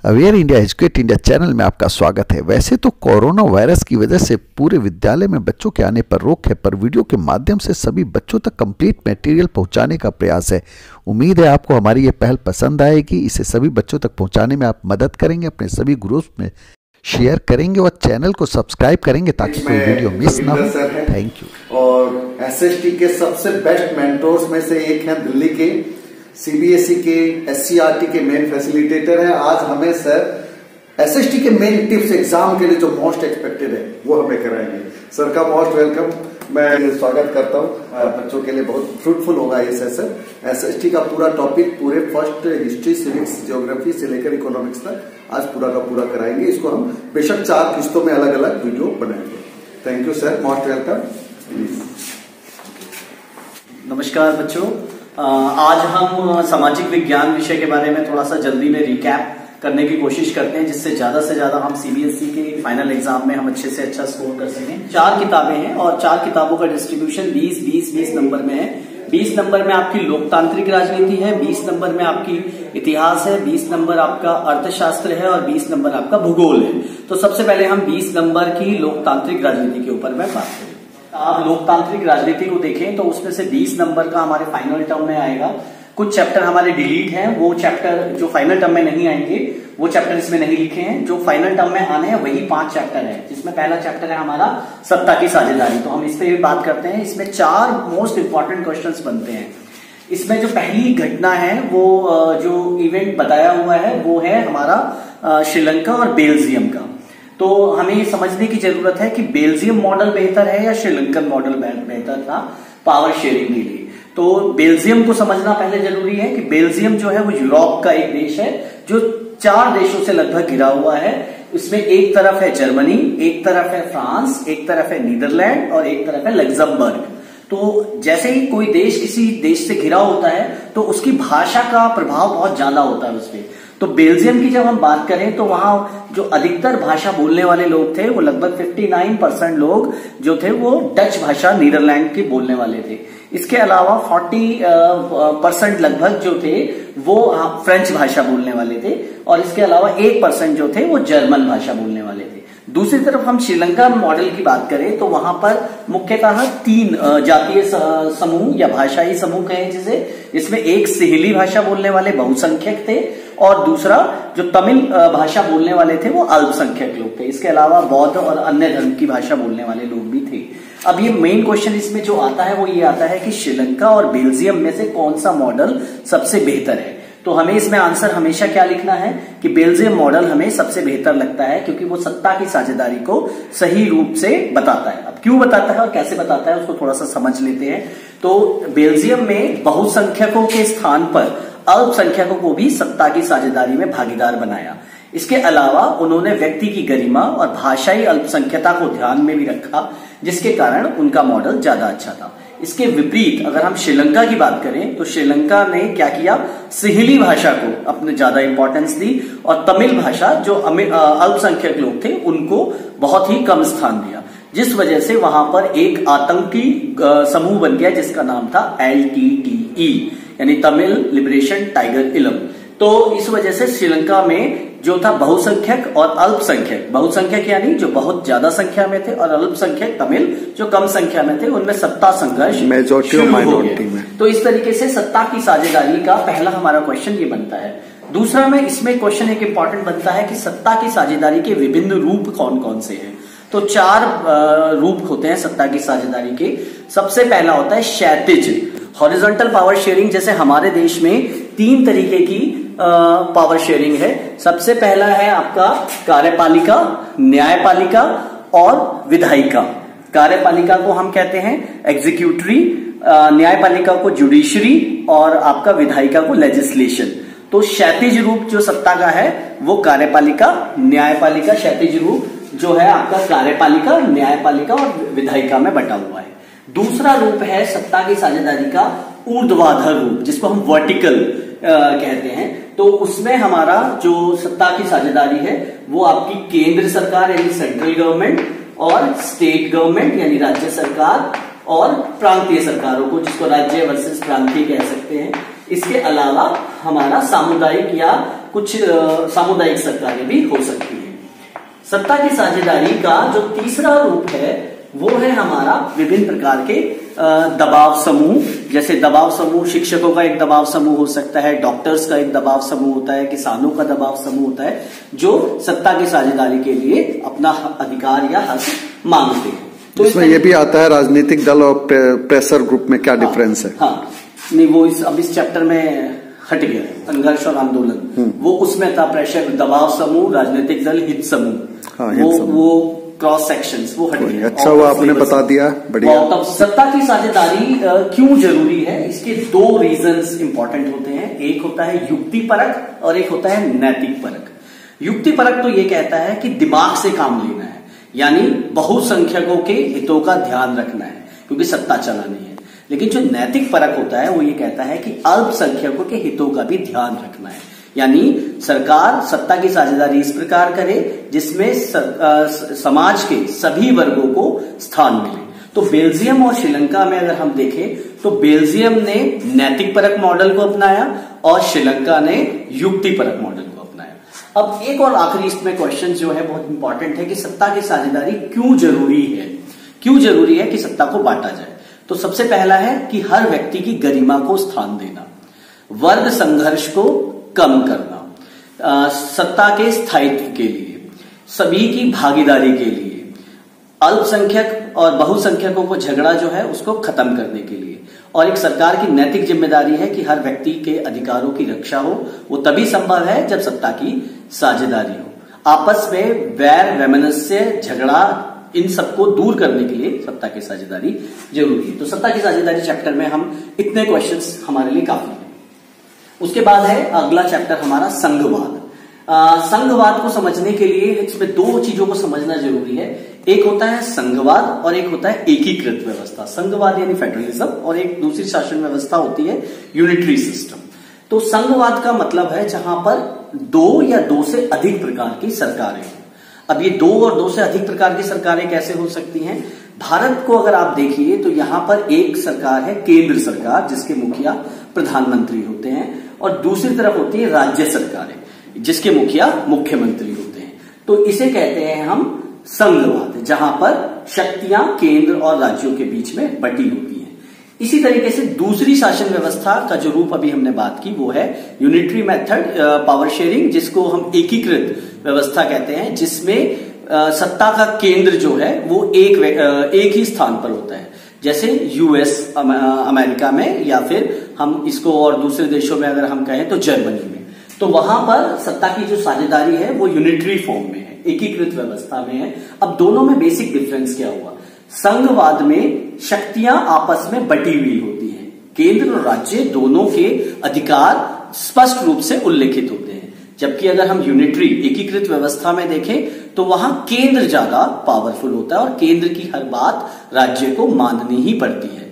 Aware India educate India channel में आपका स्वागत है। वैसे तो कोरोना वायरस की वजह से पूरे विद्यालय में बच्चों के आने पर रोक है, पर वीडियो के माध्यम से सभी बच्चों तक कंप्लीट मटेरियल पहुंचाने का प्रयास है। उम्मीद है आपको हमारी ये पहल पसंद आएगी। इसे सभी बच्चों तक पहुंचाने में आप मदद करेंगे, अपने सभी ग्रुप्स में शेयर करेंगे और चैनल को सब्सक्राइब करेंगे ताकि कोई वीडियो मिस ना हो। Thank you. और एसएसटी के सबसे बेस्ट मेंटोर्स में से एक है दिल्ली के, सीबीएसई के, एससीईआरटी के मेन फैसिलिटेटर है। आज हमें सर एसएसटी के मेन टिप्स एग्जाम के लिए जो मोस्ट एक्सपेक्टेड है वो हमें कराएंगे। सर का मोस्ट वेलकम, मैं स्वागत करता हूँ। बच्चों के लिए बहुत फ्रूटफुल होगा ये सेशन। एसएसटी का पूरा टॉपिक पूरे फर्स्ट हिस्ट्री, सिविक्स, ज्योग्राफी से लेकर इकोनॉमिक्स तक आज पूरा का पूरा कराएंगे। इसको हम बेशक 4 किस्तों में अलग अलग वीडियो बनाएंगे। Thank you sir, most welcome. नमस्कार बच्चों, आज हम सामाजिक विज्ञान विषय के बारे में थोड़ा सा जल्दी में रिकैप करने की कोशिश करते हैं, जिससे ज्यादा से ज्यादा हम सीबीएसई के फाइनल एग्जाम में हम अच्छे से अच्छा स्कोर कर सकें। 4 किताबें हैं और 4 किताबों का डिस्ट्रीब्यूशन 20 नंबर में है। 20 नंबर में आपकी लोकतांत्रिक राजनीति है, 20 नंबर में आपकी इतिहास है, 20 नंबर आपका अर्थशास्त्र है और 20 नंबर आपका भूगोल है। तो सबसे पहले हम 20 नंबर की लोकतांत्रिक राजनीति के ऊपर मैं बात करूँ। आप लोकतांत्रिक राजनीति को देखें तो उसमें से 20 नंबर का हमारे फाइनल टर्म में आएगा। कुछ चैप्टर हमारे डिलीट हैं, वो चैप्टर जो फाइनल टर्म में नहीं आएंगे वो चैप्टर इसमें नहीं लिखे हैं। जो फाइनल टर्म में आने हैं वही 5 चैप्टर है, जिसमें पहला चैप्टर है हमारा सत्ता की साझेदारी। तो हम इस पे भी बात करते हैं। इसमें 4 मोस्ट इंपॉर्टेंट क्वेश्चंस बनते हैं। इसमें जो पहली घटना है वो जो इवेंट बताया हुआ है वो है हमारा श्रीलंका और बेल्जियम का। तो हमें ये समझने की जरूरत है कि बेल्जियम मॉडल बेहतर है या श्रीलंकन मॉडल बेहतर था पावर शेयरिंग के लिए। तो बेल्जियम को समझना पहले जरूरी है कि बेल्जियम जो है वो यूरोप का एक देश है जो 4 देशों से लगभग घिरा हुआ है। इसमें एक तरफ है जर्मनी, एक तरफ है फ्रांस, एक तरफ है नीदरलैंड और एक तरफ है लग्जमबर्ग। तो जैसे ही कोई देश किसी देश से घिरा होता है तो उसकी भाषा का प्रभाव बहुत ज्यादा होता है उसपे। तो बेल्जियम की जब हम बात करें तो वहां जो अधिकतर भाषा बोलने वाले लोग थे वो लगभग 59% लोग जो थे वो डच भाषा नीदरलैंड के बोलने वाले थे। इसके अलावा 40% लगभग जो थे वो फ्रेंच भाषा बोलने वाले थे और इसके अलावा 1% जो थे वो जर्मन भाषा बोलने वाले थे। दूसरी तरफ हम श्रीलंका मॉडल की बात करें तो वहां पर मुख्यतः 3 जातीय समूह या भाषाई समूह कहें जिसे, जिसमें एक सिहली भाषा बोलने वाले बहुसंख्यक थे और दूसरा जो तमिल भाषा बोलने वाले थे वो अल्पसंख्यक लोग थे। इसके अलावा बौद्ध और अन्य धर्म की भाषा बोलने वाले लोग भी थे। अब ये मेन क्वेश्चन इसमें जो आता है वो ये आता है कि श्रीलंका और बेल्जियम में से कौन सा मॉडल सबसे बेहतर है। तो हमें इसमें आंसर हमेशा क्या लिखना है कि बेल्जियम मॉडल हमें सबसे बेहतर लगता है, क्योंकि वो सत्ता की साझेदारी को सही रूप से बताता है। अब क्यों बताता है और कैसे बताता है उसको थोड़ा सा समझ लेते हैं। तो बेल्जियम में बहुसंख्यकों के स्थान पर अल्पसंख्यकों को भी सत्ता की साझेदारी में भागीदार बनाया। इसके अलावा उन्होंने व्यक्ति की गरिमा और भाषाई अल्पसंख्यता को ध्यान में भी रखा, जिसके कारण उनका मॉडल ज्यादा अच्छा था। इसके विपरीत अगर हम श्रीलंका की बात करें तो श्रीलंका ने क्या किया, सिहली भाषा को अपने ज्यादा इंपॉर्टेंस दी और तमिल भाषा जो अल्पसंख्यक लोग थे उनको बहुत ही कम स्थान दिया, जिस वजह से वहां पर एक आतंकी समूह बन गया जिसका नाम था LTTE यानी तमिल लिबरेशन टाइगर इलम। तो इस वजह से श्रीलंका में जो था बहुसंख्यक और अल्पसंख्यक, बहुसंख्यक यानी जो बहुत ज्यादा संख्या में थे और अल्पसंख्यक तमिल जो कम संख्या में थे, उनमें सत्ता संघर्ष मेजॉरिटी और माइनॉरिटी में। तो इस तरीके से सत्ता की साझेदारी का पहला हमारा क्वेश्चन ये बनता है। दूसरा में इसमें क्वेश्चन एक इंपॉर्टेंट बनता है कि सत्ता की साझेदारी के विभिन्न रूप कौन कौन से हैं। तो 4 रूप होते हैं सत्ता की साझेदारी के। सबसे पहला होता है क्षैतिज हॉरिजॉन्टल पावर शेयरिंग। जैसे हमारे देश में 3 तरीके की पावर शेयरिंग है। सबसे पहला है आपका कार्यपालिका, न्यायपालिका और विधायिका। कार्यपालिका को हम कहते हैं एग्जीक्यूटरी, न्यायपालिका को जुडिशरी और आपका विधायिका को लेजिस्लेशन। तो क्षैतिज रूप जो सत्ता का है वो कार्यपालिका, न्यायपालिका, क्षैतिज रूप जो है आपका कार्यपालिका, न्यायपालिका और विधायिका में बटा हुआ है। दूसरा रूप है सत्ता की साझेदारी का ऊर्ध्वाधर रूप, जिसको हम वर्टिकल कहते हैं। तो उसमें हमारा जो सत्ता की साझेदारी है वो आपकी केंद्र सरकार यानी सेंट्रल गवर्नमेंट और स्टेट गवर्नमेंट यानी राज्य सरकार और प्रांतीय सरकारों को, जिसको राज्य वर्सेस प्रांतीय कह सकते हैं। इसके अलावा हमारा सामुदायिक या कुछ सामुदायिक सरकारें भी हो सकती है। सत्ता की साझेदारी का जो तीसरा रूप है वो है हमारा विभिन्न प्रकार के दबाव समूह। जैसे दबाव समूह, शिक्षकों का एक दबाव समूह हो सकता है, डॉक्टर्स का एक दबाव समूह होता है, किसानों का दबाव समूह होता है, जो सत्ता की साझेदारी के लिए अपना अधिकार या हक मांगते हैं। तो इसमें ये भी आता है राजनीतिक दल और प्रेशर ग्रुप में क्या डिफरेंस है? हाँ, नहीं वो अब इस चैप्टर में हट गया है, संघर्ष और आंदोलन वो उसमें था। प्रेशर, दबाव समूह, राजनीतिक दल, हित समूह, हाँ, वो क्रॉस सेक्शंस वो हट गया। अच्छा हुआ आपने बता दिया, बढ़िया। सत्ता की साझेदारी क्यों जरूरी है, इसके दो रीजंस इंपॉर्टेंट होते हैं। एक होता है युक्ति परक और एक होता है नैतिक परक। युक्ति परक तो ये कहता है कि दिमाग से काम लेना है, यानी बहुसंख्यकों के हितों का ध्यान रखना है क्योंकि सत्ता चलानी है। लेकिन जो नैतिक परक होता है वो ये कहता है कि अल्पसंख्यकों के हितों का भी ध्यान रखना है, यानी सरकार सत्ता की साझेदारी इस प्रकार करे जिसमें समाज के सभी वर्गों को स्थान मिले। तो बेल्जियम और श्रीलंका में अगर हम देखें तो बेल्जियम ने नैतिक परक मॉडल को अपनाया और श्रीलंका ने युक्ति परक मॉडल को अपनाया। अब एक और आखिरी इसमें क्वेश्चन जो है बहुत इंपॉर्टेंट है कि सत्ता की साझेदारी क्यों जरूरी है, क्यों जरूरी है कि सत्ता को बांटा जाए। तो सबसे पहला है कि हर व्यक्ति की गरिमा को स्थान देना, वर्ग संघर्ष को कम करना, सत्ता के स्थायित्व के लिए, सभी की भागीदारी के लिए, अल्पसंख्यक और बहुसंख्यकों को झगड़ा जो है उसको खत्म करने के लिए, और एक सरकार की नैतिक जिम्मेदारी है कि हर व्यक्ति के अधिकारों की रक्षा हो। वो तभी संभव है जब सत्ता की साझेदारी हो। आपस में वैर वैमनस्य, झगड़ा, इन सबको दूर करने के लिए सत्ता की साझेदारी जरूरी है। तो सत्ता की साझेदारी चैप्टर में हम इतने क्वेश्चंस हमारे लिए काफी है। उसके बाद है अगला चैप्टर हमारा संघवाद। संघवाद को समझने के लिए इसमें दो चीजों को समझना जरूरी है। एक होता है संघवाद और एक होता है एकीकृत व्यवस्था। संघवाद यानी फेडरलिज्म और एक दूसरी शासन व्यवस्था होती है यूनिटरी सिस्टम। तो संघवाद का मतलब है जहां पर दो या दो से अधिक प्रकार की सरकारें। अब ये दो और दो से अधिक प्रकार की सरकारें कैसे हो सकती हैं? भारत को अगर आप देखिए तो यहां पर एक सरकार है केंद्र सरकार जिसके मुखिया प्रधानमंत्री होते हैं, और दूसरी तरफ होती है राज्य सरकारें जिसके मुखिया मुख्यमंत्री होते हैं। तो इसे कहते हैं हम संघवाद, जहां पर शक्तियां केंद्र और राज्यों के बीच में बटी होती हैं। इसी तरीके से दूसरी शासन व्यवस्था का जो रूप अभी हमने बात की वो है यूनिटरी मेथड पावर शेयरिंग, जिसको हम एकीकृत व्यवस्था कहते हैं, जिसमें सत्ता का केंद्र जो है वो एक ही स्थान पर होता है, जैसे यूएस अमेरिका में, या फिर हम इसको और दूसरे देशों में अगर हम कहें तो जर्मनी में। तो वहां पर सत्ता की जो साझेदारी है वो यूनिटरी फॉर्म में है, एकीकृत व्यवस्था में है। अब दोनों में बेसिक डिफरेंस क्या हुआ? संघवाद में शक्तियां आपस में बटी हुई होती हैं, केंद्र और राज्य दोनों के अधिकार स्पष्ट रूप से उल्लेखित होते हैं। जबकि अगर हम यूनिटरी एकीकृत व्यवस्था में देखें तो वहां केंद्र ज्यादा पावरफुल होता है और केंद्र की हर बात राज्य को माननी ही पड़ती है।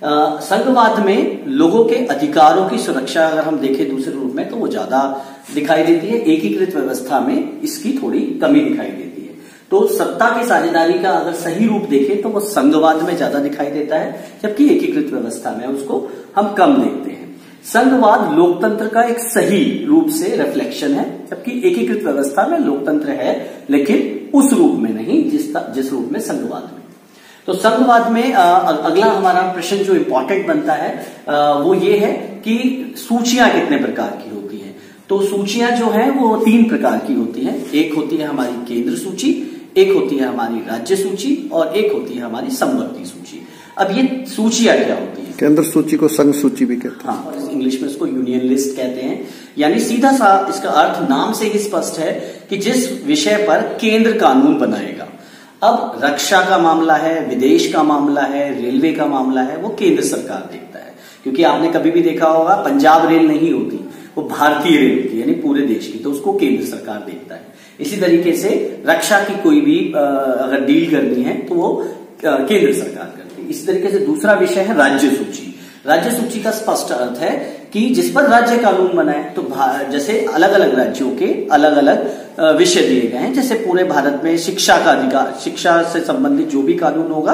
संघवाद में लोगों के अधिकारों की सुरक्षा अगर हम देखें दूसरे रूप में तो वो ज्यादा दिखाई देती है, एकीकृत व्यवस्था में इसकी थोड़ी कमी दिखाई देती है। तो सत्ता की साझेदारी का अगर सही रूप देखें तो वो संघवाद में ज्यादा दिखाई देता है, जबकि एकीकृत व्यवस्था में उसको हम कम देखते हैं। संघवाद लोकतंत्र का एक सही रूप से रिफ्लेक्शन है, जबकि एकीकृत व्यवस्था में लोकतंत्र है लेकिन उस रूप में नहीं जिस रूप में संघवाद में। तो संघवाद में अगला हमारा प्रश्न जो इंपॉर्टेंट बनता है वो ये है कि सूचियां कितने प्रकार की होती हैं। तो सूचियां जो है वो 3 प्रकार की होती हैं। एक होती है हमारी केंद्र सूची, एक होती है हमारी राज्य सूची और एक होती है हमारी समवर्ती सूची। अब ये सूचियां क्या होती हैं? केंद्र सूची को संघ सूची भी कहते हैं। हाँ, इंग्लिश में इसको यूनियन लिस्ट कहते हैं। यानी सीधा सा इसका अर्थ नाम से ही स्पष्ट है कि जिस विषय पर केंद्र कानून बनाएगा। अब रक्षा का मामला है, विदेश का मामला है, रेलवे का मामला है, वो केंद्र सरकार देखता है। क्योंकि आपने कभी भी देखा होगा पंजाब रेल नहीं होती, वो भारतीय रेल होती है, यानी पूरे देश की, तो उसको केंद्र सरकार देखता है। इसी तरीके से रक्षा की कोई भी अगर डील करनी है तो वो केंद्र सरकार करती है। इसी तरीके से दूसरा विषय है राज्य सूची। राज्य सूची का स्पष्ट अर्थ है कि जिस पर राज्य कानून बनाए, तो जैसे अलग अलग राज्यों के अलग अलग विषय दिए गए हैं। जैसे पूरे भारत में शिक्षा का अधिकार, शिक्षा से संबंधित जो भी कानून होगा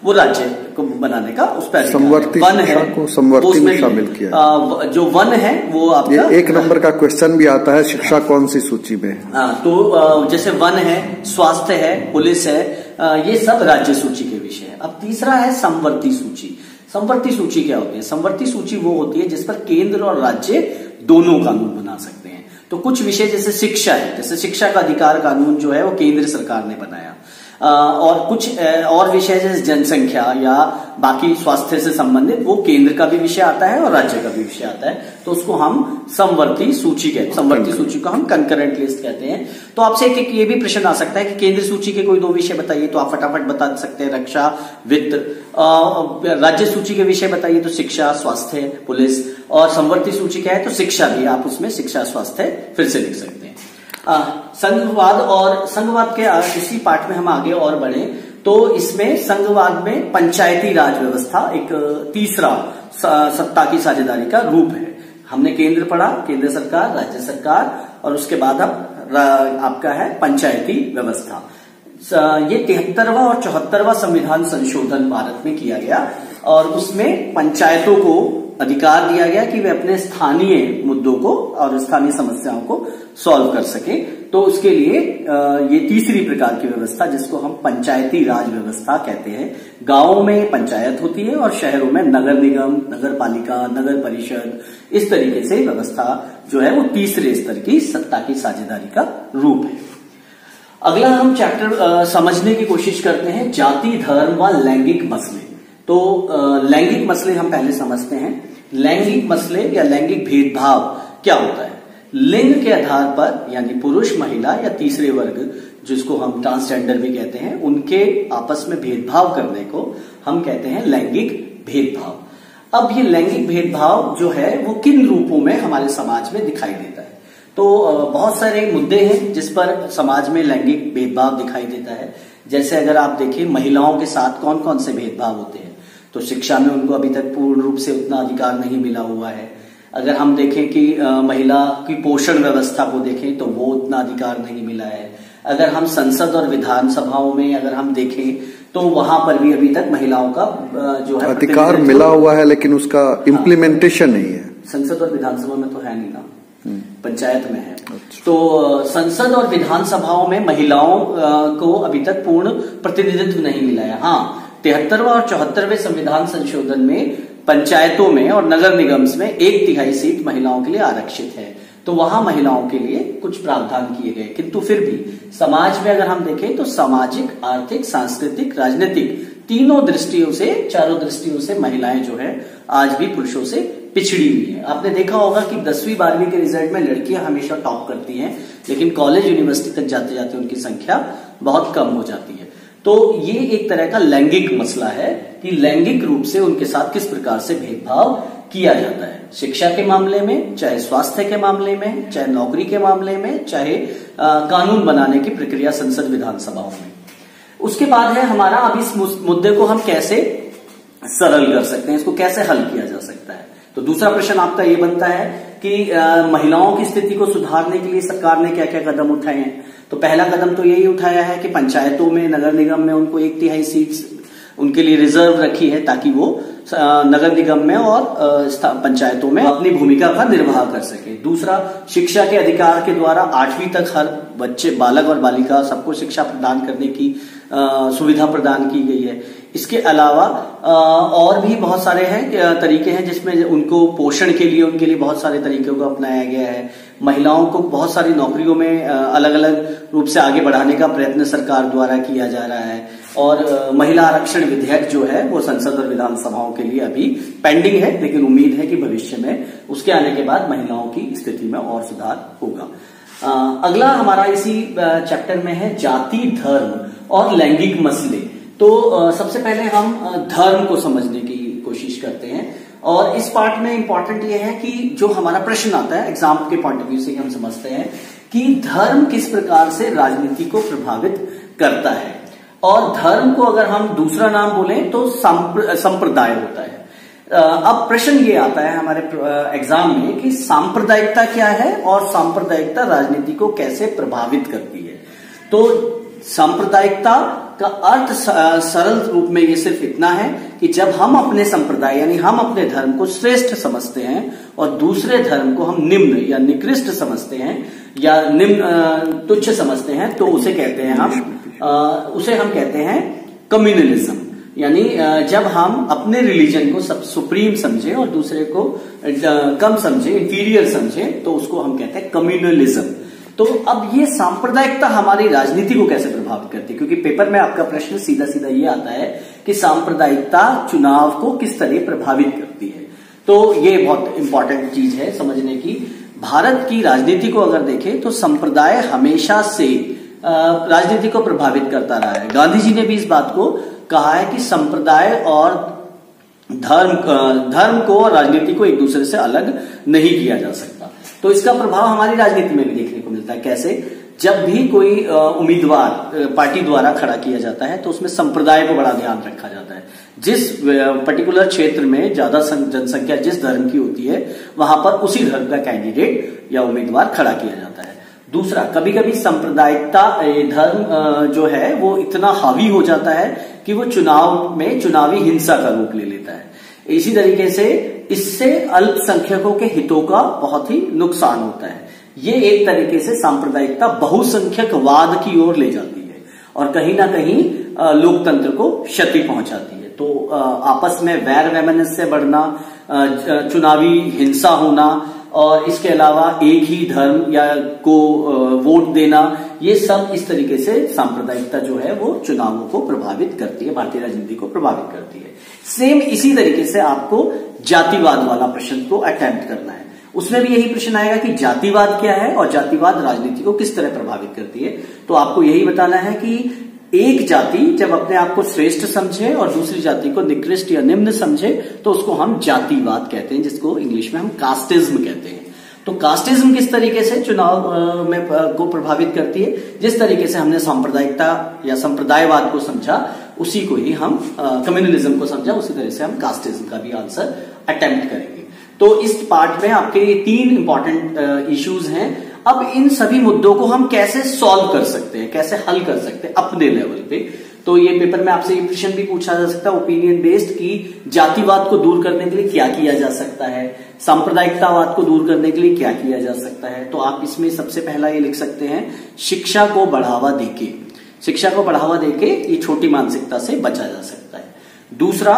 वो राज्य को बनाने का उस पर समवर्ती शिक्षा को समवर्ती में शामिल किया। जो वन है वो आपका एक नंबर का क्वेश्चन भी आता है, शिक्षा कौन सी सूची में? तो जैसे वन है, स्वास्थ्य है, पुलिस है, ये सब राज्य सूची के विषय है। अब तीसरा है समवर्ती सूची। समवर्ती सूची क्या होती है? समवर्ती सूची वो होती है जिस पर केंद्र और राज्य दोनों कानून बना सकते हैं। तो कुछ विषय जैसे शिक्षा है, जैसे शिक्षा का अधिकार कानून जो है वो केंद्र सरकार ने बनाया, और कुछ और विषय जैसे जनसंख्या या बाकी स्वास्थ्य से संबंधित वो केंद्र का भी विषय आता है और राज्य का भी विषय आता है, तो उसको हम समवर्ती सूची कहते हैं। समवर्ती सूची को हम कंकरेंट लिस्ट कहते हैं। तो आपसे एक ये भी प्रश्न आ सकता है कि केंद्र सूची के कोई 2 विषय बताइए, तो आप फटाफट बता सकते हैं रक्षा, वित्त। राज्य सूची के विषय बताइए तो शिक्षा, स्वास्थ्य, पुलिस। और समवर्ती सूची क्या है तो शिक्षा भी, आप उसमें शिक्षा, स्वास्थ्य फिर से लिख सकते हैं। संघवाद, और संघवाद के इसी पार्ट में हम आगे और बढ़े तो इसमें संघवाद में पंचायती राज व्यवस्था एक तीसरा सत्ता की साझेदारी का रूप है। हमने केंद्र पढ़ा, केंद्र सरकार, राज्य सरकार, और उसके बाद अब आपका है पंचायती व्यवस्था। ये 73वां और 74वां संविधान संशोधन भारत में किया गया, और उसमें पंचायतों को अधिकार दिया गया कि वे अपने स्थानीय मुद्दों को और स्थानीय समस्याओं को सॉल्व कर सके। तो उसके लिए ये तीसरी प्रकार की व्यवस्था जिसको हम पंचायती राज व्यवस्था कहते हैं। गांवों में पंचायत होती है और शहरों में नगर निगम, नगर पालिका, नगर परिषद, इस तरीके से व्यवस्था जो है वो तीसरे स्तर की सत्ता की साझेदारी का रूप है। अगला हम चैप्टर समझने की कोशिश करते हैं, जाति, धर्म व लैंगिक मसले। तो लैंगिक मसले हम पहले समझते हैं। लैंगिक मसले या लैंगिक भेदभाव क्या होता है? लिंग के आधार पर, यानी पुरुष, महिला या तीसरे वर्ग जिसको हम ट्रांसजेंडर भी कहते हैं, उनके आपस में भेदभाव करने को हम कहते हैं लैंगिक भेदभाव। अब ये लैंगिक भेदभाव जो है वो किन रूपों में हमारे समाज में दिखाई देता है? तो बहुत सारे मुद्दे हैं जिस पर समाज में लैंगिक भेदभाव दिखाई देता है। जैसे अगर आप देखें महिलाओं के साथ कौन कौन से भेदभाव होते हैं, तो शिक्षा में उनको अभी तक पूर्ण रूप से उतना अधिकार नहीं मिला हुआ है। अगर हम देखें कि महिला की पोषण व्यवस्था को देखें तो वो उतना अधिकार नहीं मिला है। अगर हम संसद और विधानसभाओं में अगर हम देखें तो वहां पर भी अभी तक महिलाओं का जो है अधिकार मिला हुआ है, लेकिन उसका इम्प्लीमेंटेशन नहीं है। संसद और विधानसभा में तो है नहीं ना, पंचायत में है। अच्छा। तो संसद और विधानसभाओं में महिलाओं को अभी तक पूर्ण प्रतिनिधित्व नहीं मिला है। हाँ, 73वां और 74वें संविधान संशोधन में पंचायतों में और नगर निगम में 1/3 सीट महिलाओं के लिए आरक्षित है, तो वहां महिलाओं के लिए कुछ प्रावधान किए गए। किंतु फिर भी समाज में अगर हम देखें तो सामाजिक, आर्थिक, सांस्कृतिक, राजनीतिक तीनों दृष्टियों से, चारों दृष्टियों से महिलाएं जो है आज भी पुरुषों से पिछड़ी हुई है। आपने देखा होगा कि 10वीं 12वीं के रिजल्ट में लड़कियां हमेशा टॉप करती हैं, लेकिन कॉलेज यूनिवर्सिटी तक जाते जाते उनकी संख्या बहुत कम हो जाती है। तो ये एक तरह का लैंगिक मसला है कि लैंगिक रूप से उनके साथ किस प्रकार से भेदभाव किया जाता है, शिक्षा के मामले में, चाहे स्वास्थ्य के मामले में, चाहे नौकरी के मामले में, चाहे कानून बनाने की प्रक्रिया संसद विधानसभाओं में। उसके बाद है हमारा, अब इस मुद्दे को हम कैसे सरल कर सकते हैं, इसको कैसे हल किया जा सकता है। तो दूसरा प्रश्न आपका ये बनता है कि महिलाओं की स्थिति को सुधारने के लिए सरकार ने क्या क्या कदम उठाए हैं। तो पहला कदम तो यही उठाया है कि पंचायतों में, नगर निगम में उनको 1/3 सीट्स उनके लिए रिजर्व रखी है ताकि वो नगर निगम में और पंचायतों में अपनी भूमिका का निर्वाह कर सके। दूसरा, शिक्षा के अधिकार के द्वारा 8वीं तक हर बच्चे, बालक और बालिका सबको शिक्षा प्रदान करने की सुविधा प्रदान की गई है। इसके अलावा और भी बहुत सारे हैं तरीके हैं जिसमें उनको पोषण के लिए, उनके लिए बहुत सारे तरीकों को अपनाया गया है। महिलाओं को बहुत सारी नौकरियों में अलग अलग रूप से आगे बढ़ाने का प्रयत्न सरकार द्वारा किया जा रहा है। और महिला आरक्षण विधेयक जो है वो संसद और विधानसभाओं के लिए अभी पेंडिंग है, लेकिन उम्मीद है कि भविष्य में उसके आने के बाद महिलाओं की स्थिति में और सुधार होगा। अगला हमारा इसी चैप्टर में है जाति, धर्म और लैंगिक मसले। तो सबसे पहले हम धर्म को समझने की कोशिश करते हैं, और इस पार्ट में इंपॉर्टेंट ये है कि जो हमारा प्रश्न आता है एग्जाम के पॉइंट ऑफ व्यू से हम समझते हैं कि धर्म किस प्रकार से राजनीति को प्रभावित करता है। और धर्म को अगर हम दूसरा नाम बोलें तो संप्रदाय होता है। अब प्रश्न ये आता है हमारे एग्जाम में कि सांप्रदायिकता क्या है और सांप्रदायिकता राजनीति को कैसे प्रभावित करती है। तो सांप्रदायिकता का अर्थ सरल रूप में ये सिर्फ इतना है कि जब हम अपने संप्रदाय यानी हम अपने धर्म को श्रेष्ठ समझते हैं और दूसरे धर्म को हम निम्न या निकृष्ट समझते हैं या निम्न तुच्छ समझते हैं, तो उसे कहते हैं हम कहते हैं कम्युनलिज्म। यानी जब हम अपने रिलीजन को सब सुप्रीम समझे और दूसरे को कम समझे, इंफीरियर समझे, तो उसको हम कहते हैं कम्युनलिज्म। तो अब ये सांप्रदायिकता हमारी राजनीति को कैसे प्रभावित करती है, क्योंकि पेपर में आपका प्रश्न सीधा सीधा ये आता है कि सांप्रदायिकता चुनाव को किस तरह प्रभावित करती है। तो ये बहुत इंपॉर्टेंट चीज है समझने की। भारत की राजनीति को अगर देखें तो संप्रदाय हमेशा से राजनीति को प्रभावित करता रहा है। गांधी जी ने भी इस बात को कहा है कि संप्रदाय और धर्म को और राजनीति को एक दूसरे से अलग नहीं किया जा सकता। तो इसका प्रभाव हमारी राजनीति में भी देखने को मिलता है। कैसे? जब भी कोई उम्मीदवार पार्टी द्वारा खड़ा किया जाता है तो उसमें संप्रदाय को बड़ा ध्यान रखा जाता है। जिस पर्टिकुलर क्षेत्र में ज्यादा जनसंख्या जिस धर्म की होती है वहां पर उसी धर्म का कैंडिडेट या उम्मीदवार खड़ा किया जाता है। दूसरा, कभी कभी सांप्रदायिकता धर्म जो है वो इतना हावी हो जाता है कि वो चुनाव में चुनावी हिंसा का रूप ले लेता है। इसी तरीके से इससे अल्पसंख्यकों के हितों का बहुत ही नुकसान होता है। ये एक तरीके से सांप्रदायिकता बहुसंख्यकवाद की ओर ले जाती है और कहीं ना कहीं लोकतंत्र को क्षति पहुंचाती है। तो आपस में वैर वैमनस्य बढ़ना, चुनावी हिंसा होना और इसके अलावा एक ही धर्म या को वोट देना, ये सब इस तरीके से सांप्रदायिकता जो है वो चुनावों को प्रभावित करती है, भारतीय राजनीति को प्रभावित करती है। सेम इसी तरीके से आपको जातिवाद वाला प्रश्न को अटेम्प्ट करना है। उसमें भी यही प्रश्न आएगा कि जातिवाद क्या है और जातिवाद राजनीति को किस तरह प्रभावित करती है। तो आपको यही बताना है कि एक जाति जब अपने आप को श्रेष्ठ समझे और दूसरी जाति को निकृष्ट या निम्न समझे तो उसको हम जातिवाद कहते हैं, जिसको इंग्लिश में हम कास्टिज्म कहते हैं। तो कास्टिज्म किस तरीके से चुनाव में को प्रभावित करती है? जिस तरीके से हमने सांप्रदायिकता या संप्रदायवाद को समझा उसी को ही हम कम्युनलिज्म को समझा, उसी तरह से हम कास्टिज्म का भी आंसर अटेम्प्ट करेंगे। तो इस पार्ट में आपके ये 3 इंपॉर्टेंट इश्यूज हैं। अब इन सभी मुद्दों को हम कैसे सॉल्व कर सकते हैं, कैसे हल कर सकते हैं अपने लेवल पे। तो ये पेपर में आपसे ये प्रश्न भी पूछा जा सकता है ओपिनियन बेस्ड कि जातिवाद को दूर करने के लिए क्या किया जा सकता है, सांप्रदायिकतावाद को दूर करने के लिए क्या किया जा सकता है। तो आप इसमें सबसे पहला ये लिख सकते हैं, शिक्षा को बढ़ावा देके, शिक्षा को बढ़ावा देके ये छोटी मानसिकता से बचा जा सकता है। दूसरा,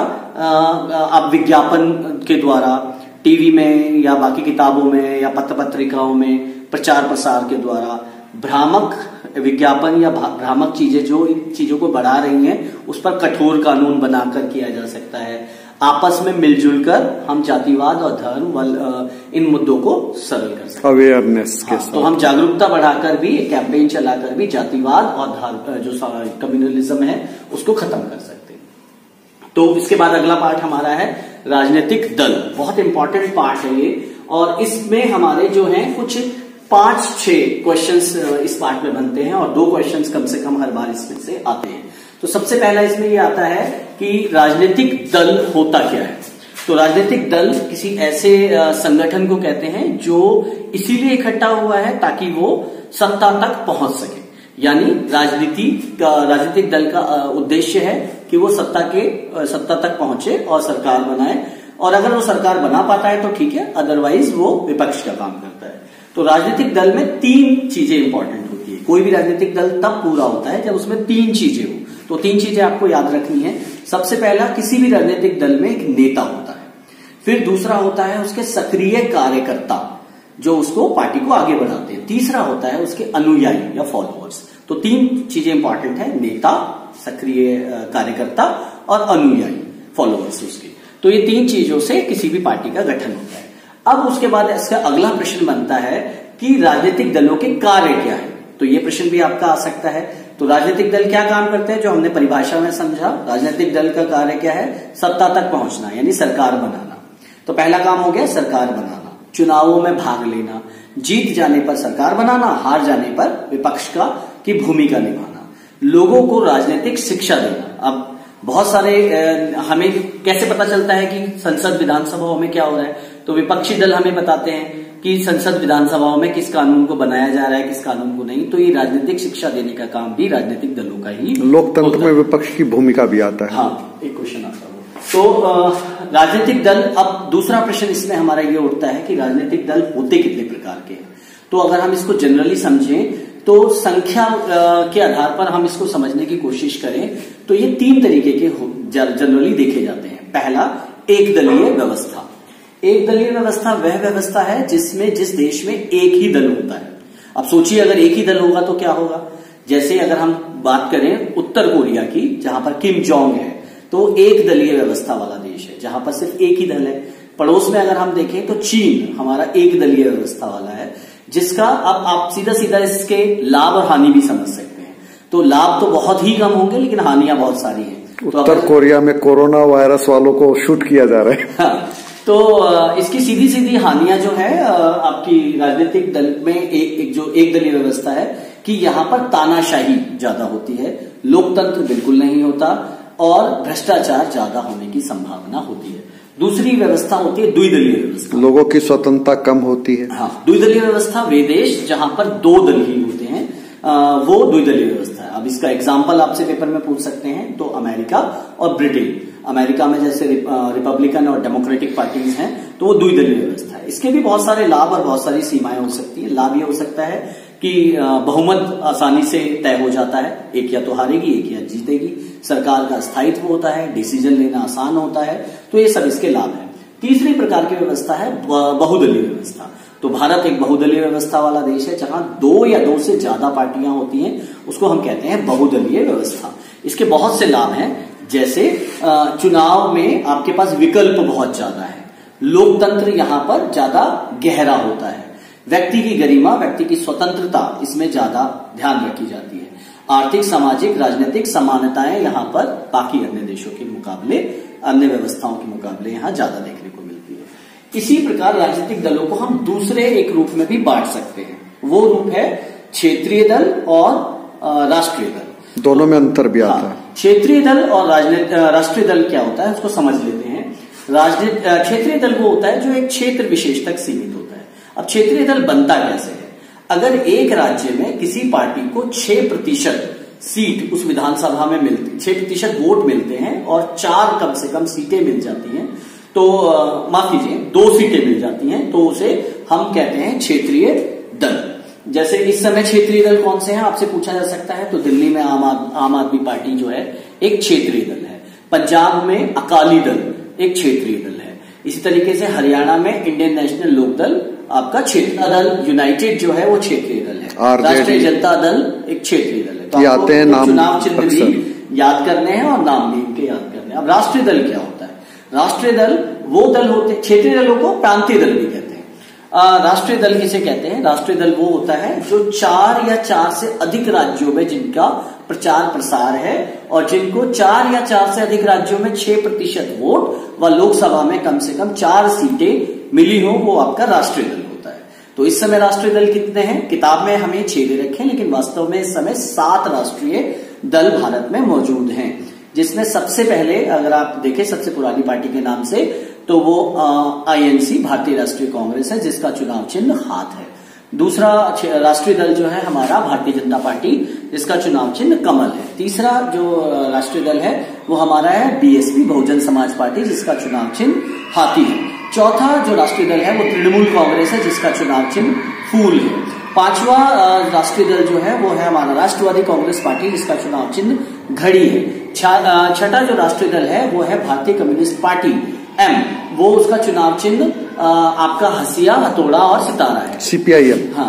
आप विज्ञापन के द्वारा टीवी में या बाकी किताबों में या पत्र पत्रिकाओं में प्रचार प्रसार के द्वारा भ्रामक विज्ञापन या भ्रामक चीजें जो इन चीजों को बढ़ा रही हैं उस पर कठोर कानून बनाकर किया जा सकता है। आपस में मिलजुल कर हम जातिवाद और धर्म इन मुद्दों को सरल कर सकते हैं अवेयरनेस के साथ। तो हम जागरूकता बढ़ाकर भी, कैंपेन चलाकर भी जातिवाद और जो कम्युनलिज्म है उसको खत्म कर सकते हैं। तो इसके बाद अगला पार्ट हमारा है राजनीतिक दल। बहुत इंपॉर्टेंट पार्ट है ये, और इसमें हमारे जो हैं कुछ 5-6 क्वेश्चंस इस पार्ट में बनते हैं और 2 क्वेश्चंस कम से कम हर बार इसमें से आते हैं। तो सबसे पहला इसमें ये आता है कि राजनीतिक दल होता क्या है। तो राजनीतिक दल किसी ऐसे संगठन को कहते हैं जो इसीलिए इकट्ठा हुआ है ताकि वो सत्ता तक पहुंच सके। यानी राजनीतिक दल का उद्देश्य है कि वो सत्ता तक पहुंचे और सरकार बनाए, और अगर वो सरकार बना पाता है तो ठीक है, अदरवाइज वो विपक्ष का काम करता है। तो राजनीतिक दल में 3 चीजें इंपॉर्टेंट होती है। कोई भी राजनीतिक दल तब पूरा होता है जब उसमें 3 चीजें हो। तो 3 चीजें आपको याद रखनी है। सबसे पहला, किसी भी राजनीतिक दल में एक नेता होता है। फिर दूसरा होता है उसके सक्रिय कार्यकर्ता जो उसको पार्टी को आगे बढ़ाते हैं। तीसरा होता है उसके अनुयायी या फॉलोअर्स। तो 3 चीजें इंपॉर्टेंट है, नेता, सक्रिय कार्यकर्ता और अनुयायी फॉलोअर्स उसके। तो ये 3 चीजों से किसी भी पार्टी का गठन होता है। अब उसके बाद इसका अगला प्रश्न बनता है कि राजनीतिक दलों के कार्य क्या है। तो ये प्रश्न भी आपका आ सकता है। तो राजनीतिक दल क्या काम करते हैं, जो हमने परिभाषा में समझा। राजनीतिक दल का कार्य क्या है, सत्ता तक पहुंचना, यानी सरकार बनाना। तो पहला काम हो गया सरकार बनाना, चुनावों में भाग लेना, जीत जाने पर सरकार बनाना, हार जाने पर विपक्ष की भूमिका निभाना, लोगों को राजनीतिक शिक्षा देना। अब बहुत सारे हमें कैसे पता चलता है कि संसद विधानसभाओं में क्या हो रहा है, तो विपक्षी दल हमें बताते हैं, कि संसद विधानसभाओं में किस कानून को बनाया जा रहा है, किस कानून को नहीं, तो ये राजनीतिक शिक्षा देने का काम भी राजनीतिक दलों का ही लोकतंत्र में विपक्ष की भूमिका भी आता है। हाँ, एक क्वेश्चन आता है। तो राजनीतिक दल, अब दूसरा प्रश्न इसमें हमारा ये उठता है कि राजनीतिक दल होते कितने प्रकार के हैं। तो अगर हम इसको जनरली समझें तो संख्या के आधार पर हम इसको समझने की कोशिश करें तो ये 3 तरीके के जनरली देखे जाते हैं। पहला, एक दलीय व्यवस्था। एक दलीय व्यवस्था वह व्यवस्था है जिसमें जिस देश में एक ही दल होता है। अब सोचिए, अगर एक ही दल होगा तो क्या होगा। जैसे अगर हम बात करें उत्तर कोरिया की, जहां पर किम जोंग है, तो एक दलीय व्यवस्था वाला देश है जहां पर सिर्फ एक ही दल है। पड़ोस में अगर हम देखें तो चीन हमारा एक दलीय व्यवस्था वाला है, जिसका अब आप सीधा सीधा इसके लाभ और हानि भी समझ सकते हैं। तो लाभ तो बहुत ही कम होंगे लेकिन हानियां बहुत सारी हैं। तो उत्तर कोरिया में कोरोना वायरस वालों को शूट किया जा रहा है। हाँ, तो इसकी सीधी सीधी हानियां जो है आपकी राजनीतिक दल में एक जो एक दलीय व्यवस्था है कि यहाँ पर तानाशाही ज्यादा होती है, लोकतंत्र बिल्कुल नहीं होता और भ्रष्टाचार ज्यादा होने की संभावना होती है। दूसरी व्यवस्था होती है द्विदलीय व्यवस्था। लोगों की स्वतंत्रता कम होती है। हाँ, द्विदलीय व्यवस्था वे देश जहां पर 2 दल ही होते हैं, वो द्विदलीय व्यवस्था है। अब इसका एग्जाम्पल आपसे पेपर में पूछ सकते हैं तो अमेरिका और ब्रिटेन। अमेरिका में जैसे रिपब्लिकन और डेमोक्रेटिक पार्टीज हैं तो वो द्विदलीय व्यवस्था है। इसके भी बहुत सारे लाभ और बहुत सारी सीमाएं हो सकती है। लाभ ये हो सकता है कि बहुमत आसानी से तय हो जाता है, एक या तो हारेगी एक या जीतेगी, सरकार का स्थायित्व होता है, डिसीजन लेना आसान होता है, तो ये सब इसके लाभ है। तीसरी प्रकार की व्यवस्था है बहुदलीय व्यवस्था। तो भारत एक बहुदलीय व्यवस्था वाला देश है जहां 2 या 2 से ज्यादा पार्टियां होती हैं, उसको हम कहते हैं बहुदलीय व्यवस्था। इसके बहुत से लाभ हैं, जैसे चुनाव में आपके पास विकल्प बहुत ज्यादा है, लोकतंत्र यहां पर ज्यादा गहरा होता है, व्यक्ति की गरिमा, व्यक्ति की स्वतंत्रता इसमें ज्यादा ध्यान रखी जाती है, आर्थिक सामाजिक राजनीतिक समानताएं यहां पर बाकी अन्य देशों के मुकाबले, अन्य व्यवस्थाओं के मुकाबले यहां ज्यादा देखने को मिलती है। इसी प्रकार राजनीतिक दलों को हम दूसरे एक रूप में भी बांट सकते हैं। वो रूप है क्षेत्रीय दल और राष्ट्रीय दल। दोनों में अंतर भी आता है। क्षेत्रीय दल और राष्ट्रीय दल क्या होता है उसको समझ लेते हैं। क्षेत्रीय दल वो होता है जो एक क्षेत्र विशेष तक सीमित होता है। अब क्षेत्रीय दल बनता कैसे है? अगर एक राज्य में किसी पार्टी को 6% सीट उस विधानसभा में मिलती, 6% वोट मिलते हैं और 4 कम से कम सीटें मिल जाती हैं, तो माफ कीजिए 2 सीटें मिल जाती हैं, तो उसे हम कहते हैं क्षेत्रीय दल। जैसे इस समय क्षेत्रीय दल कौन से हैं आपसे पूछा जा सकता है, तो दिल्ली में आम आदमी पार्टी जो है एक क्षेत्रीय दल है, पंजाब में अकाली दल एक क्षेत्रीय दल है, इसी तरीके से हरियाणा में इंडियन नेशनल लोकदल आपका क्षेत्रीय दल, यूनाइटेड जो है वो क्षेत्रीय दल है, राष्ट्रीय जनता दल एक क्षेत्रीय दल है। तो आते हैं नाम, चुनाव चिन्ह भी याद करने हैं और नाम भी इनके याद करने हैं। अब राष्ट्रीय दल क्या होता है? राष्ट्रीय दल वो दल होते हैं, क्षेत्रीय दलों को प्रांतीय दल भी कहते हैं। राष्ट्रीय दल किसे कहते हैं? राष्ट्रीय दल वो होता है जो 4 या 4 से अधिक राज्यों में जिनका प्रचार प्रसार है और जिनको 4 या 4 से अधिक राज्यों में 6% वोट व लोकसभा में कम से कम 4 सीटें मिली हो, वो आपका राष्ट्रीय दल होता है। तो इस समय राष्ट्रीय दल कितने हैं? किताब में हमें 6 दे रखे हैं, लेकिन वास्तव में इस समय 7 राष्ट्रीय दल भारत में मौजूद हैं, जिसमें सबसे पहले अगर आप देखें सबसे पुरानी पार्टी के नाम से तो वो आईएनसी भारतीय राष्ट्रीय कांग्रेस है, जिसका चुनाव चिन्ह हाथ है। दूसरा राष्ट्रीय दल जो है हमारा भारतीय जनता पार्टी, जिसका चुनाव चिन्ह कमल है। तीसरा जो राष्ट्रीय दल है वो हमारा है बीएसपी बहुजन समाज पार्टी, जिसका चुनाव चिन्ह हाथी है। चौथा जो राष्ट्रीय दल है वो तृणमूल कांग्रेस है, जिसका चुनाव चिन्ह फूल है। 5वां राष्ट्रीय दल जो है वो है हमारा राष्ट्रवादी कांग्रेस पार्टी, जिसका चुनाव चिन्ह घड़ी है। 6ठा जो राष्ट्रीय दल है वो है भारतीय कम्युनिस्ट पार्टी एम, वो उसका चुनाव चिन्ह आपका हसिया, हथौड़ा और सितारा है, सीपीआईएम। हाँ,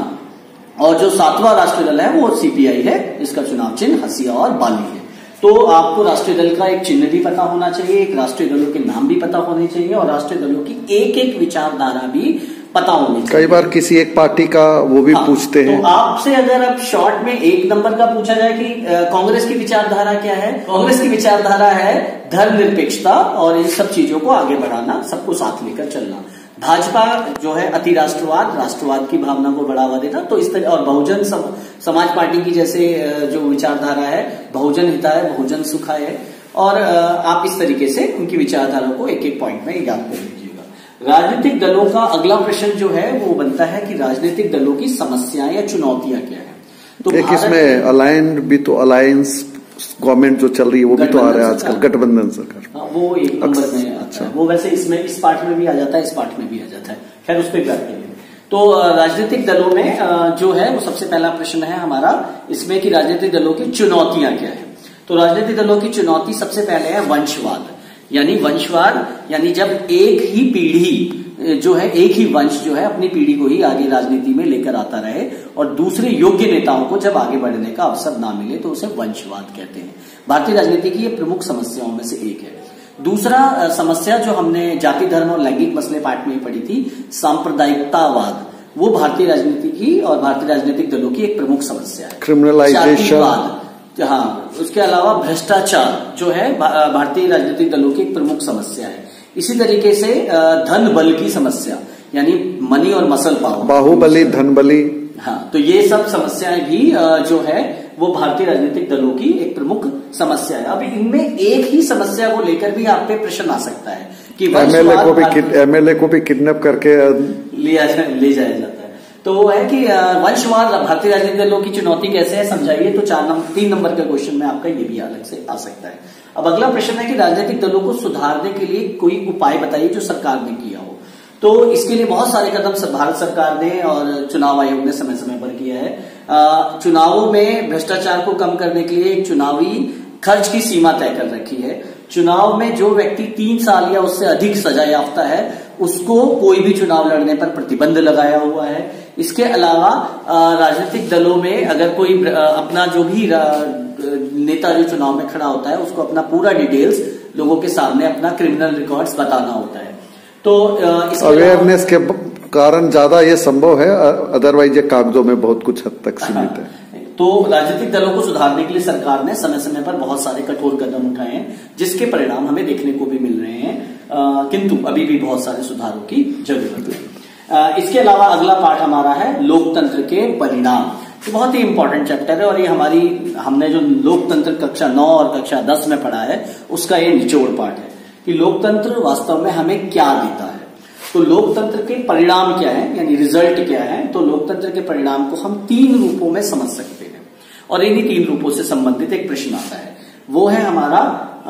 और जो 7वां राष्ट्रीय दल है वो सीपीआई है, जिसका चुनाव चिन्ह हसिया और बाली है। तो आपको राष्ट्रीय दल का एक चिन्ह भी पता होना चाहिए, एक राष्ट्रीय दलों के नाम भी पता होने चाहिए और राष्ट्रीय दलों की एक एक विचारधारा भी पता होनी चाहिए। कई बार किसी एक पार्टी का वो भी पूछते हैं। तो आपसे अगर अब शॉर्ट में 1 नंबर का पूछा जाए कि कांग्रेस की विचारधारा क्या है, कांग्रेस की विचारधारा है धर्मनिरपेक्षता और इन सब चीजों को आगे बढ़ाना, सबको साथ लेकर चलना। भाजपा जो है अति राष्ट्रवाद, राष्ट्रवाद की भावना को बढ़ावा देना। तो इस तरह, और बहुजन समाज पार्टी की जैसे जो विचारधारा है बहुजन हिताय बहुजन सुखाय है, और आप इस तरीके से उनकी विचारधारा को एक एक पॉइंट में याद कर लीजिएगा। राजनीतिक दलों का अगला प्रश्न जो है वो बनता है कि राजनीतिक दलों की समस्याएं या चुनौतियां क्या है। तो एक इसमें अलायंस भी, तो अलायंस गवर्नमेंट जो चल रही है वो भी तो आ रहा है आजकल, गठबंधन सरकार। वो एक नंबर में आता है, वो वैसे इसमें इस पार्ट में भी आ जाता है, इस पार्ट में भी आ जाता है, खैर उस पर बात करेंगे। तो राजनीतिक दलों में जो है वो सबसे पहला प्रश्न है हमारा इसमें कि राजनीतिक दलों की चुनौतियां क्या है। तो राजनीतिक दलों की चुनौती सबसे पहले है वंशवाद, यानी वंशवाद यानी जब एक ही पीढ़ी जो है, एक ही वंश जो है अपनी पीढ़ी को ही आगे राजनीति में लेकर आता रहे और दूसरे योग्य नेताओं को जब आगे बढ़ने का अवसर ना मिले तो उसे वंशवाद कहते हैं। भारतीय राजनीति की ये प्रमुख समस्याओं में से एक है। दूसरा समस्या जो हमने जाति धर्म और लैंगिक मसले पार्ट में ही पढ़ी थी, सांप्रदायिकतावाद, वो भारतीय राजनीति की और भारतीय राजनीतिक दलों की एक प्रमुख समस्या है। क्रिमिनलाइजेशन, हाँ, उसके अलावा भ्रष्टाचार जो है भारतीय राजनीतिक दलों की एक प्रमुख समस्या है। इसी तरीके से धन बल की समस्या यानी मनी और मसल पावर, बाहुबली, धन बली, हाँ, तो ये सब समस्याएं भी जो है वो भारतीय राजनीतिक दलों की एक प्रमुख समस्या है। अब इनमें एक ही समस्या को लेकर भी आप पे प्रश्न आ सकता है कि एमएलए को भी किडनैप करके ले जाया जाता है। तो वो है कि वंशवाद भारतीय राजनीतिक दलों की चुनौती कैसे है समझाइए। तो 3 नंबर का क्वेश्चन में आपका ये भी अलग से आ सकता है। अब अगला प्रश्न है कि राजनीतिक दलों को सुधारने के लिए कोई उपाय बताइए जो सरकार ने किया हो। तो इसके लिए बहुत सारे कदम भारत सरकार ने और चुनाव आयोग ने समय समय पर किया है। चुनावों में भ्रष्टाचार को कम करने के लिए एक चुनावी खर्च की सीमा तय कर रखी है। चुनाव में जो व्यक्ति 3 साल या उससे अधिक सजा याफ्ता है उसको कोई भी चुनाव लड़ने पर प्रतिबंध लगाया हुआ है। इसके अलावा राजनीतिक दलों में अगर कोई अपना जो भी नेता जो चुनाव में खड़ा होता है उसको अपना पूरा डिटेल्स लोगों के सामने अपना क्रिमिनल रिकॉर्ड्स बताना होता है। तो अवेयरनेस के कारण ज्यादा ये संभव है, अदरवाइज ये कागजों में बहुत कुछ हद तक सीमित है। तो राजनीतिक दलों को सुधारने के लिए सरकार ने समय समय पर बहुत सारे कठोर कदम उठाए हैं जिसके परिणाम हमें देखने को भी मिल रहे हैं, किंतु अभी भी बहुत सारे सुधारों की जरूरत है। इसके अलावा अगला पार्ट हमारा है लोकतंत्र के परिणाम। तो बहुत ही इंपॉर्टेंट चैप्टर है और ये हमने जो लोकतंत्र कक्षा 9 और कक्षा 10 में पढ़ा है उसका ये निचोड़ पार्ट है कि लोकतंत्र वास्तव में हमें क्या देता है। तो लोकतंत्र के परिणाम क्या है यानी रिजल्ट क्या है। तो लोकतंत्र के परिणाम को हम 3 रूपों में समझ सकते हैं और इन्हीं 3 रूपों से संबंधित एक प्रश्न आता है। वो है हमारा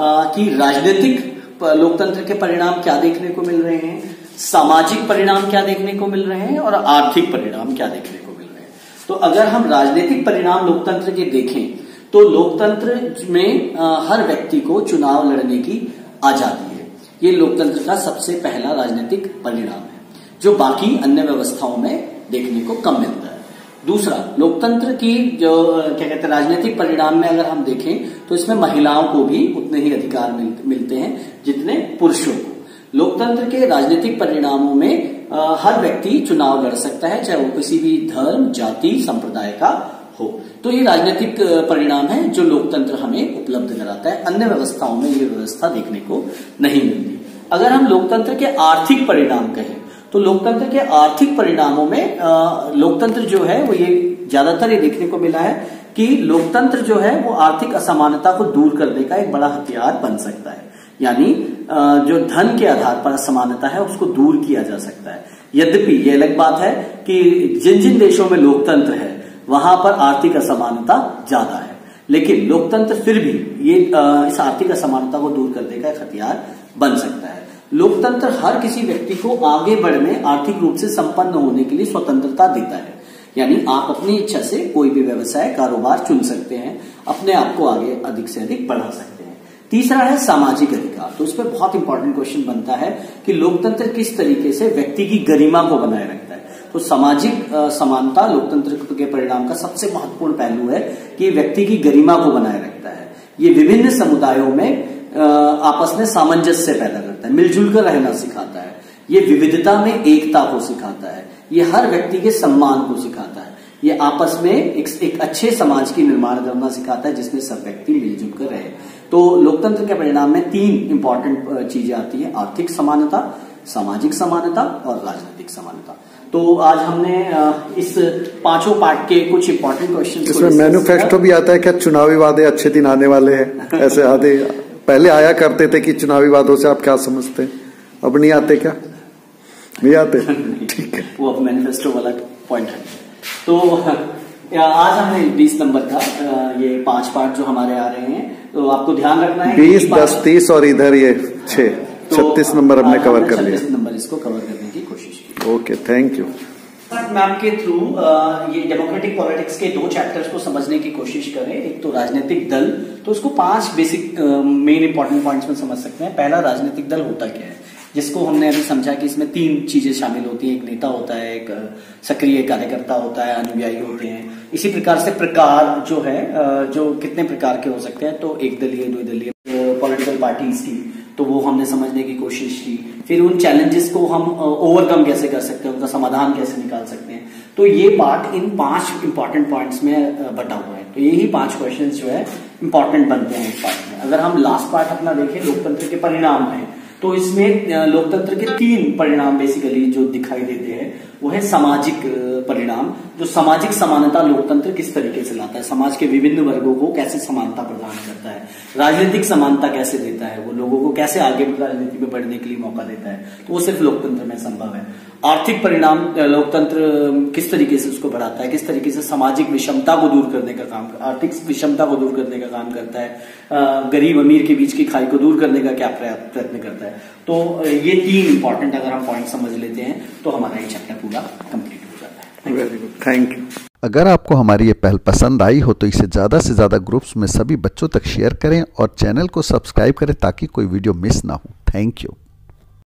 कि राजनीतिक लोकतंत्र के परिणाम क्या देखने को मिल रहे हैं, सामाजिक परिणाम क्या देखने को मिल रहे हैं और आर्थिक परिणाम क्या देखने को मिल रहे हैं। तो अगर हम राजनीतिक परिणाम लोकतंत्र के देखें तो लोकतंत्र में हर व्यक्ति को चुनाव लड़ने की आजादी है। ये लोकतंत्र का सबसे पहला राजनीतिक परिणाम है जो बाकी अन्य व्यवस्थाओं में देखने को कम मिलता है। दूसरा, लोकतंत्र की जो क्या कहते हैं राजनीतिक परिणाम में अगर हम देखें तो इसमें महिलाओं को भी उतने ही अधिकार मिलते हैं जितने पुरुषों को। लोकतंत्र के राजनीतिक परिणामों में हर व्यक्ति चुनाव लड़ सकता है चाहे वो किसी भी धर्म, जाति, संप्रदाय का हो। तो ये राजनीतिक परिणाम है जो लोकतंत्र हमें उपलब्ध कराता है। अन्य व्यवस्थाओं में ये व्यवस्था देखने को नहीं मिलती। अगर हम लोकतंत्र के आर्थिक परिणाम कहें तो लोकतंत्र के आर्थिक परिणामों में लोकतंत्र जो है वो ये ज्यादातर ये देखने को मिला है कि लोकतंत्र जो है वो आर्थिक असमानता को दूर करने का एक बड़ा हथियार बन सकता है। यानी जो धन के आधार पर असमानता है उसको दूर किया जा सकता है। यद्यपि ये अलग बात है कि जिन जिन देशों में लोकतंत्र है वहां पर आर्थिक असमानता ज्यादा है, लेकिन लोकतंत्र फिर भी ये इस आर्थिक असमानता को दूर करने का एक हथियार बन सकता है। लोकतंत्र हर किसी व्यक्ति को आगे बढ़ने, आर्थिक रूप से संपन्न होने के लिए स्वतंत्रता देता है। यानी आप अपनी इच्छा से कोई भी व्यवसाय, कारोबार चुन सकते हैं, अपने आप को आगे अधिक से अधिक बढ़ा सकते हैं। तीसरा है सामाजिक अधिकार। तो इस पर बहुत इंपॉर्टेंट क्वेश्चन बनता है कि लोकतंत्र किस तरीके से व्यक्ति की गरिमा को बनाए रखता है। तो सामाजिक समानता लोकतंत्र के परिणाम का सबसे महत्वपूर्ण पहलू है कि व्यक्ति की गरिमा को बनाए रखता है। ये विभिन्न समुदायों में आपस में सामंजस्य पैदा करता है, मिलजुल कर रहना सिखाता है। ये विविधता में एकता को सिखाता है, ये हर व्यक्ति के सम्मान को सिखाता है, ये आपस में एक अच्छे समाज की निर्माण करना सिखाता है जिसमें सब व्यक्ति मिलजुल कर रहे। तो लोकतंत्र के परिणाम में 3 इंपॉर्टेंट चीजें आती है, आर्थिक समानता, सामाजिक समानता और राजनीतिक समानता। तो आज हमने इस 5 पार्ट के कुछ इंपॉर्टेंट क्वेश्चन इसमें मैनिफेस्टो भी आता है क्या, चुनावी वादे अच्छे दिन आने वाले हैं, ऐसे आदे पहले आया करते थे कि चुनावी वादों से आप क्या समझते हैं, अब नहीं आते क्या? नहीं आते? ठीक है, वो अब मैनिफेस्टो वाला पॉइंट है। तो आज हमने 20 नंबर का ये 5 पार्ट जो हमारे आ रहे हैं, तो आपको ध्यान रखना है 20, 10, 30 और इधर ये 6, 36 नंबर हमने कवर कर लिया। 36 नंबर इसको कवर करने की कोशिश की। Okay, thank you. मैम के थ्रू ये डेमोक्रेटिक पॉलिटिक्स के 2 चैप्टर्स को समझने की कोशिश करें। एक तो राजनीतिक दल, तो उसको 5 बेसिक मेन इंपॉर्टेंट पॉइंट्स में समझ सकते हैं। पहला, राजनीतिक दल होता क्या है, जिसको हमने अभी समझा कि इसमें 3 चीजें शामिल होती हैं। एक नेता होता है, एक सक्रिय कार्यकर्ता होता है, अनुयायी होते हैं। इसी प्रकार से प्रकार जो है, जो कितने प्रकार के हो सकते हैं, तो 1 दलीय, 2 दलीय पॉलिटिकल पार्टीज की, तो वो हमने समझने की कोशिश की। फिर उन चैलेंजेस को हम ओवरकम कैसे कर सकते हैं, उनका समाधान कैसे निकाल सकते हैं। तो ये पार्ट इन 5 इंपॉर्टेंट पॉइंट्स में बटा हुआ है। तो यही 5 क्वेश्चंस जो है इंपॉर्टेंट बनते हैं इस पार्ट में। अगर हम लास्ट पार्ट अपना देखें, लोकतंत्र के परिणाम है, तो इसमें लोकतंत्र के 3 परिणाम बेसिकली जो दिखाई देते हैं, वो है सामाजिक परिणाम। जो सामाजिक समानता लोकतंत्र किस तरीके से लाता है, समाज के विभिन्न वर्गों को कैसे समानता प्रदान करता है, राजनीतिक समानता कैसे देता है, वो लोगों को कैसे आगे राजनीति में बढ़ने के लिए मौका देता है, तो वो सिर्फ लोकतंत्र में संभव है। आर्थिक परिणाम, लोकतंत्र किस तरीके से उसको बढ़ाता है, किस तरीके से सामाजिक विषमता को दूर करने का काम, आर्थिक विषमता को दूर करने का काम करता है, गरीब अमीर के बीच की खाई को दूर करने का क्या प्रयत्न करता है। तो ये 3 इंपॉर्टेंट अगर हम पॉइंट समझ लेते हैं, तो हमारा ये चैप्टर पूरा कंप्लीट हो जाता है। Very good, thank you. अगर आपको हमारी ये पहल पसंद आई हो तो इसे ज़्यादा से ज़्यादा ग्रुप्स में सभी बच्चों तक शेयर करें और चैनल को सब्सक्राइब करें ताकि कोई वीडियो मिस ना हो। Thank you.